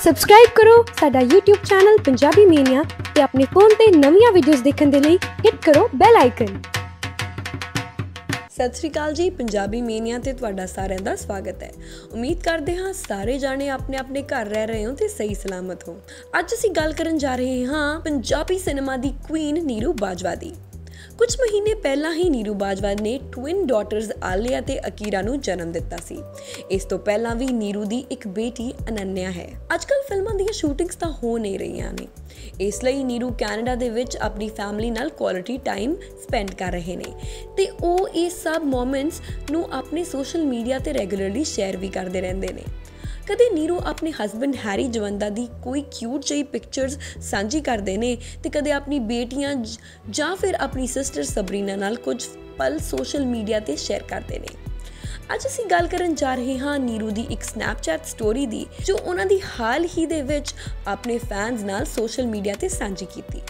Subscribe ਕਰੋ ਸਾਡਾ YouTube channel Punjabi ਮੀਨੀਆ ਤੇ ਆਪਣੇ ਫੋਨ ਤੇ ਨਵੀਆਂ ਵੀਡੀਓਜ਼ ਦੇਖਣ ਦੇ ਲਈ ਹਿੱਟ ਕਰੋ ਬੈਲ ਆਈਕਨ। सत श्री अकाल जी, पंजाबी मीनिया ते तुहाडा सारिਆਂ ਦਾ स्वागत है। उम्मीद करते हाँ सारे जाने अपने अपने घर रह रहे हो ते सही सलामत हो। अज असीं गल करन जा रहे हाँ पंजाबी सिनेमा दी क्वीन नीरू बाजवा दी। कुछ महीने पहला ही नीरू बाजवा ने ट्विन डॉटर्स आलिया ते अकीरा नूं जन्म दिता सी। इस तो पहला भी नीरू दी एक बेटी अनन्या है। अजकल फिल्मां दी शूटिंग्स तां हो नहीं रहीआं ने, इसलिए नीरू कैनेडा दे विच अपनी फैमिली नाल क्वालिटी टाइम स्पेंड कर रहे ने ते ओह इह सब मोमेंट्स नूं अपने सोशल मीडिया ते रेगुलरली शेयर भी करदे रहिंदे ने। कदे नीरू अपने हसबैंड हैरी जवंदा दी कोई क्यूट जी पिक्चर्स सांझी करते हैं तो कदे अपनी बेटियां या फिर अपनी सिस्टर सबरीना नाल कुछ पल सोशल मीडिया ते शेयर करते हैं। अज असीं गल करन जा रहे हाँ नीरू दी एक स्नैपचैट स्टोरी दी जो उन्हां दी हाल ही दे विच अपने फैंस नाल सोशल मीडिया ते सांझी कीती।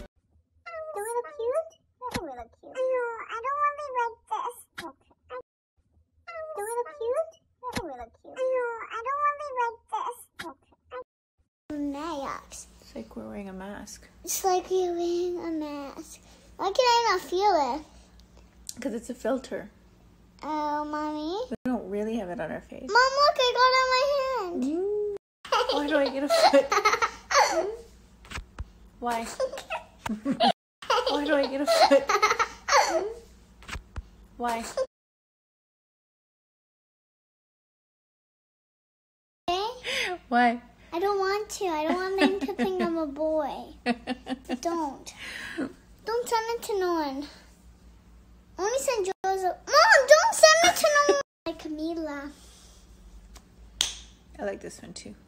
It's like we're wearing a mask. It's like you're wearing a mask. Why can I not feel it? Because it's a filter. Oh, Mommy. We don't really have it on our face. Mom, look, I got it on my hand. Why do I get a foot? Why? Why do I get a foot? Why? Why? I don't want to. I don't want them to think I'm a boy. Don't. Don't send it to no one. Only send Joseph. Mom, don't send it to no one. Like Camila. I like this one too.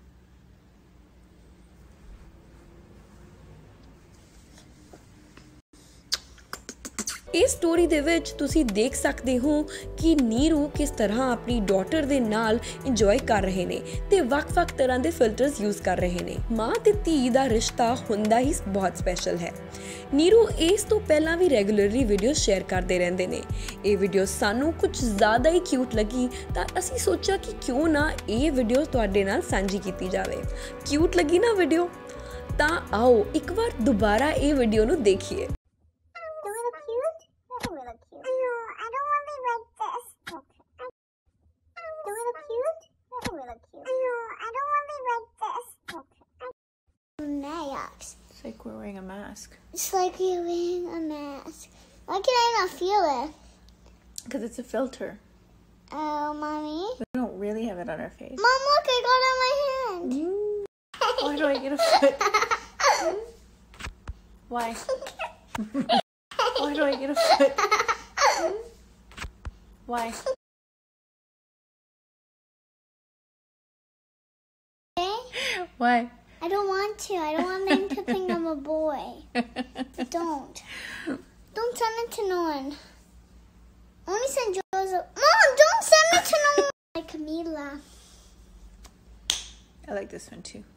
इस story दे विच तुसी देख सकते हो कि नीरू किस तरह अपनी डॉटर दे नाल इंजॉय कर रहे ने ते वक-वक तरह दे फिल्टर्स यूज कर रहे ने। मां ते धी दा रिश्ता हुंदा ही बहुत स्पेशल है। नीरू इस तो पहला भी रेगुलरली वीडियो शेयर करते रहंदे ने। ये वीडियो सानू कुछ ज़्यादा ही क्यूट लगी तां असीं सोचा कि क्यों ना ये वीडियो तुहाडे नाल सांझी कीती जावे। क्यूट लगी ना वीडियो? तां आओ एक बार दोबारा ये वीडियो नू देखिए। It's like we're wearing a mask. It's like you're wearing a mask. Why can I not feel it? Because it's a filter. Oh, Mommy. We don't really have it on our face. Mom, look, I got it on my hand. Why do I get a foot? Why? Why do I get a foot? Why? Why? I don't want to. I don't want them to think I'm a boy. Don't. Don't send it to no one. Only send Joseph. Mom, don't send it to no one. Like Camila. I like this one too.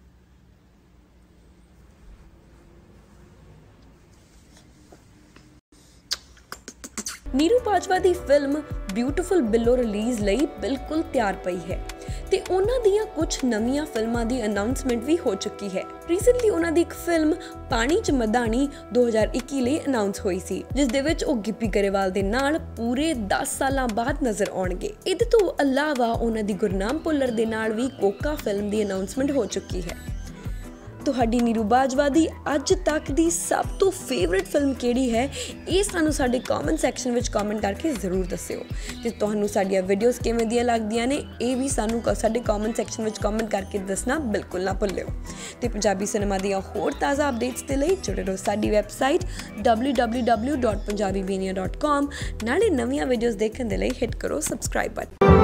Neeru Bajwa दी film beautiful Billo release लई बिल्कुल तैयार पई है ते उन्हां दियां कुछ नवीं फिल्मां दी अनाउंसमेंट भी हो चुकी है। रीसेंटली उन्हां दी एक फिल्म पानी च मदानी 2021 ਲਈ अनाउंस होई सी जिस दे विच ਉਹ ਗਿੱਪੀ ਗਰੇਵਾਲ ਦੇ ਨਾਲ ਪੂਰੇ 10 ਸਾਲਾਂ ਬਾਅਦ ਨਜ਼ਰ ਆਉਣਗੇ। ਇਹਦੇ ਤੋਂ ਇਲਾਵਾ ਉਹਨਾਂ ਦੀ ਗੁਰਨਾਮ ਭੁੱਲਰ ਦੇ ਨਾਲ ਵੀ ਕੋਕਾ ਫਿਲਮ ਦੀ ਅਨਾउंसमेंट हो चुकी है। ਤੁਹਾਡੀ ਨੀਰੂ ਬਾਜਵਾ ਦੀ ਅੱਜ ਤੱਕ ਦੀ ਸਭ ਤੋਂ ਫੇਵਰਿਟ ਫਿਲਮ ਕਿਹੜੀ ਹੈ ਇਹ ਸਾਨੂੰ ਸਾਡੇ ਕਮੈਂਟ ਸੈਕਸ਼ਨ ਵਿੱਚ ਕਮੈਂਟ ਕਰਕੇ ਜ਼ਰੂਰ ਦੱਸਿਓ ਤੇ ਤੁਹਾਨੂੰ ਸਾਡੀਆਂ ਵੀਡੀਓਜ਼ ਕਿਵੇਂ ਦੀਆਂ ਲੱਗਦੀਆਂ ਨੇ ਇਹ ਵੀ ਸਾਨੂੰ ਸਾਡੇ ਕਮੈਂਟ ਸੈਕਸ਼ਨ ਵਿੱਚ ਕਮੈਂਟ ਕਰਕੇ ਦੱਸਣਾ ਬਿਲਕੁਲ ਨਾ ਭੁੱਲਿਓ ਤੇ ਪੰਜਾਬੀ ਸਿਨੇਮਾ ਦੀਆਂ ਹੋਰ ਤਾਜ਼ਾ ਅਪਡੇਟਸ ਦੇ ਲਈ ਜੁੜੇ ਰਹੋ ਸਾਡੀ ਵੈਬਸਾਈਟ www.punjabimania.com ਨਾਲੇ ਨਵੀਆਂ ਵੀਡੀਓਜ਼ ਦੇਖਣ ਦੇ ਲਈ ਹਿੱਟ ਕਰੋ ਸਬਸਕ੍ਰਾਈਬ ਬਟਨ।